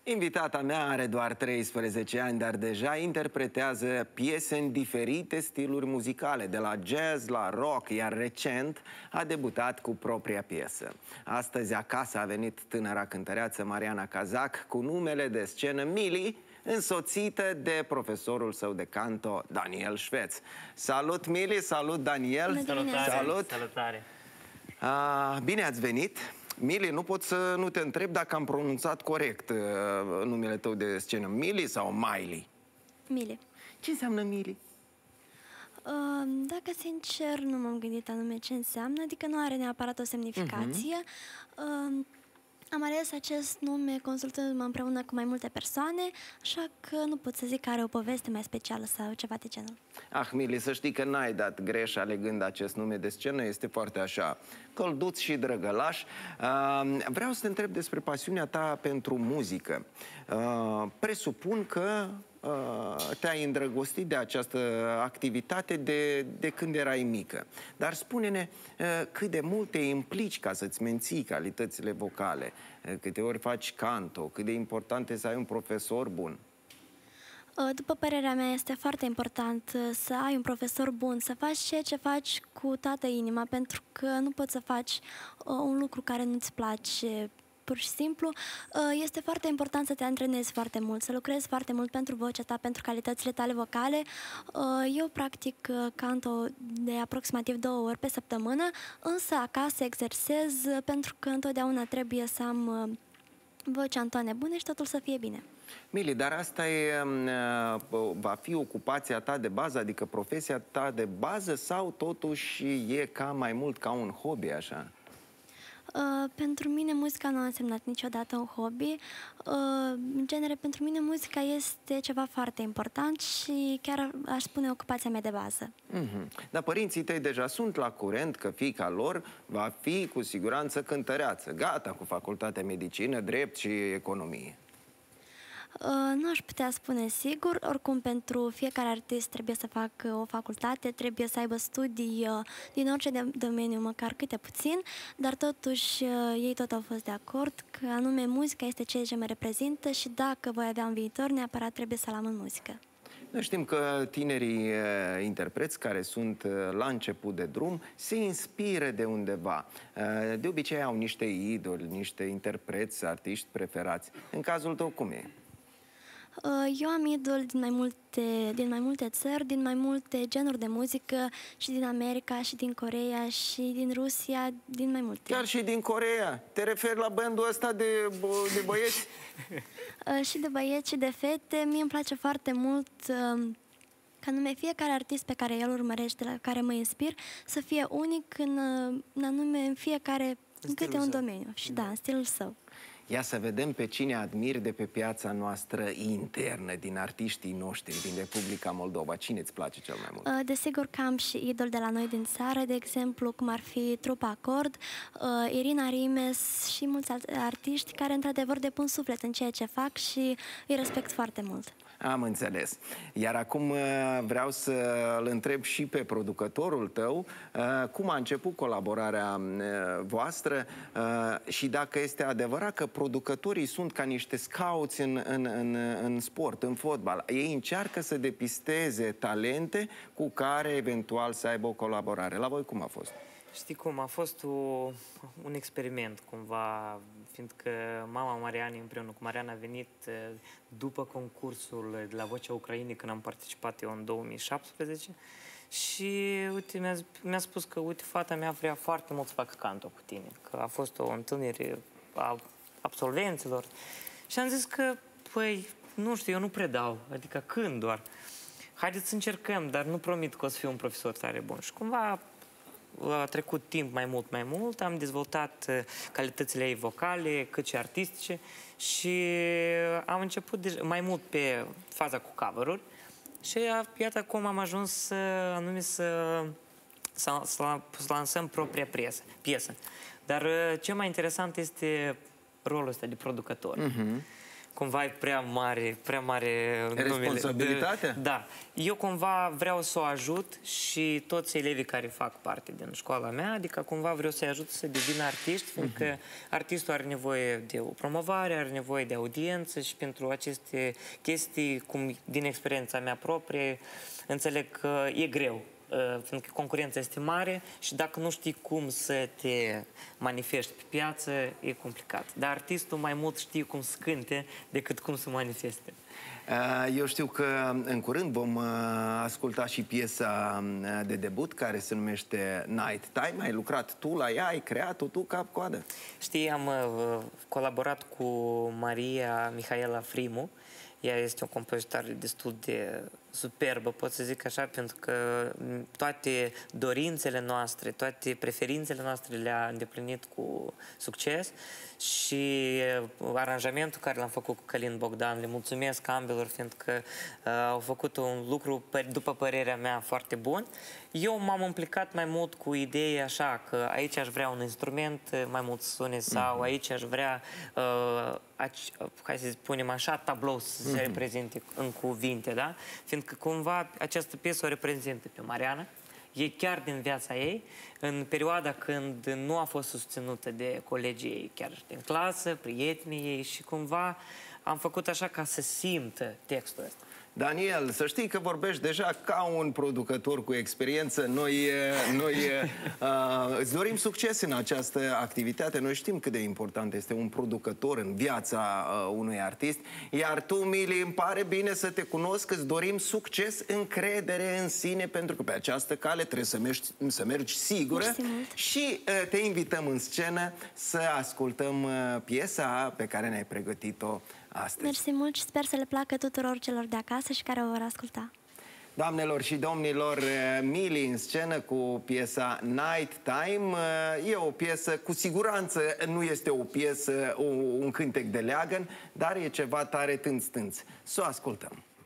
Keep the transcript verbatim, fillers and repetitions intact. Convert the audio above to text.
Invitata mea are doar treisprezece ani, dar deja interpretează piese în diferite stiluri muzicale, de la jazz la rock, iar recent a debutat cu propria piesă. Astăzi acasă a venit tânăra cântăreață Mariana Cazac cu numele de scenă Mili, însoțită de profesorul său de canto, Daniel Șveț. Salut, Mili! Salut, Daniel! Salutare! Salut! Salutare! A, bine ați venit! Mili, nu pot să nu te întreb dacă am pronunțat corect uh, numele tău de scenă. Mili sau Miley? Mili. Ce înseamnă Mili? Uh, dacă sincer nu m-am gândit anume ce înseamnă, adică nu are neapărat o semnificație. Uh-huh. uh, Am ales acest nume consultându-mă împreună cu mai multe persoane, așa că nu pot să zic că are o poveste mai specială sau ceva de genul. Ah, Mili, să știi că n-ai dat greș alegând acest nume de scenă, este foarte așa, călduț și drăgălaș. Uh, vreau să te întreb despre pasiunea ta pentru muzică. Uh, presupun că uh, te-ai îndrăgostit de această activitate de, de când erai mică. Dar spune-ne uh, cât de mult te implici ca să-ți menții calitățile vocale, uh, câte ori faci canto, cât de important e să ai un profesor bun. După părerea mea, este foarte important să ai un profesor bun, să faci ceea ce faci cu toată inima, pentru că nu poți să faci un lucru care nu-ți place pur și simplu. Este foarte important să te antrenezi foarte mult, să lucrezi foarte mult pentru vocea ta, pentru calitățile tale vocale. Eu practic canto de aproximativ două ori pe săptămână, însă acasă exersez pentru că întotdeauna trebuie să am vocea în toane bune și totul să fie bine. Mili, dar asta e, va fi ocupația ta de bază, adică profesia ta de bază, sau totuși e ca mai mult ca un hobby, așa? Uh, pentru mine muzica nu a însemnat niciodată un hobby. Uh, în genere, pentru mine muzica este ceva foarte important și chiar aș spune ocupația mea de bază. Mm-hmm. Dar părinții tăi deja sunt la curent că fiica lor va fi cu siguranță cântăreață, gata cu facultatea medicină, drept și economie. Uh, nu aș putea spune sigur, oricum pentru fiecare artist trebuie să facă o facultate, trebuie să aibă studii uh, din orice de domeniu, măcar câte puțin, dar totuși uh, ei tot au fost de acord că anume muzica este ceea ce mă reprezintă și dacă voi avea un viitor, neapărat trebuie să-l am în muzică. Noi știm că tinerii uh, interpreți care sunt uh, la început de drum se inspiră de undeva. Uh, de obicei au niște idoli, niște interpreți, artiști preferați. În cazul tău cum e? Eu am idol din mai multe, din mai multe țări, din mai multe genuri de muzică, și din America, și din Coreea, și din Rusia, din mai multe. Chiar și din Coreea? Te referi la bandul ăsta de, de băieți? Și de băieți și de fete. Mie îmi place foarte mult ca anume fiecare artist pe care el urmărește, la care mă inspir, să fie unic în, în anume în fiecare, în câte un domeniu. Și da, în stilul său. Ia să vedem pe cine admiri de pe piața noastră internă, din artiștii noștri, din Republica Moldova. Cine îți place cel mai mult? Desigur că am și idol de la noi din țară, de exemplu, cum ar fi Trupa Acord, Irina Rimes și mulți alți artiști care, într-adevăr, depun suflet în ceea ce fac și îi respect foarte mult. Am înțeles. Iar acum vreau să-l întreb și pe producătorul tău cum a început colaborarea voastră și dacă este adevărat că producătorii sunt ca niște scouts în, în, în, în sport, în fotbal. Ei încearcă să depisteze talente cu care eventual să aibă o colaborare. La voi cum a fost? Știi cum? A fost o, un experiment, cumva, fiindcă mama Marianei împreună cu Mariana a venit după concursul de la Vocea Ucrainei, când am participat eu în două mii șaptesprezece, și uite, mi-a mi-a spus că, uite, fata mea vrea foarte mult să facă canto cu tine, că a fost o întâlnire a absolvenților. Și am zis că, păi, nu știu, eu nu predau, adică când doar. Haideți să încercăm, dar nu promit că o să fiu un profesor tare bun. Și cumva a trecut timp mai mult, mai mult, am dezvoltat calitățile ei vocale, cât și artistice și am început deja, mai mult pe faza cu cover-uri și iată cum am ajuns să, anume să, să, să, să lansăm propria piesă, piesă. Dar ce mai interesant este rolul ăsta de producător. Uh-huh. cumva e prea mare, prea mare responsabilitate? De, da. Eu cumva vreau să o ajut și toți elevii care fac parte din școala mea, adică cumva vreau să-i ajut să devină artiști, fiindcă uh-huh. artistul are nevoie de o promovare, are nevoie de audiență și pentru aceste chestii, cum din experiența mea proprie, înțeleg că e greu. Fiindcă concurența este mare și dacă nu știi cum să te manifesti pe piață, e complicat. Dar artistul mai mult știe cum să cânte decât cum să manifeste. Eu știu că în curând vom asculta și piesa de debut care se numește Night Time. Ai lucrat tu la ea, ai creat-o tu cap-coadă. Știi, am colaborat cu Maria Mihaela Frimu. Ea este o compozitoare destul de superbă, pot să zic așa, pentru că toate dorințele noastre, toate preferințele noastre le-a îndeplinit cu succes și aranjamentul care l-am făcut cu Călin Bogdan, le mulțumesc ambelor, fiindcă uh, au făcut un lucru, după părerea mea, foarte bun. Eu m-am implicat mai mult cu ideea așa, că aici aș vrea un instrument mai mult să sune sau aici aș vrea, uh, aci, hai să spunem așa, tablou să se reprezinte în cuvinte, da? Fiindcă cumva această piesă o reprezintă pe Mariana, e chiar din viața ei, în perioada când nu a fost susținută de colegii ei, chiar din clasă, prietenii ei și cumva am făcut așa ca să simtă textul ăsta. Daniel, să știi că vorbești deja ca un producător cu experiență. Noi, noi uh, îți dorim succes în această activitate. Noi știm cât de important este un producător în viața uh, unui artist. Iar tu, Mili, îmi pare bine să te cunosc, îți dorim succes, încredere în sine, pentru că pe această cale trebuie să mergi, să mergi sigură. Și uh, te invităm în scenă să ascultăm uh, piesa pe care ne-ai pregătit-o astăzi. Mersi mult și sper să le placă tuturor celor de acasă și care o vor asculta. Doamnelor și domnilor, Mili în scenă cu piesa Night Time. E o piesă, cu siguranță nu este o piesă, un cântec de leagăn, dar e ceva tare tânț-tânț. Să o ascultăm.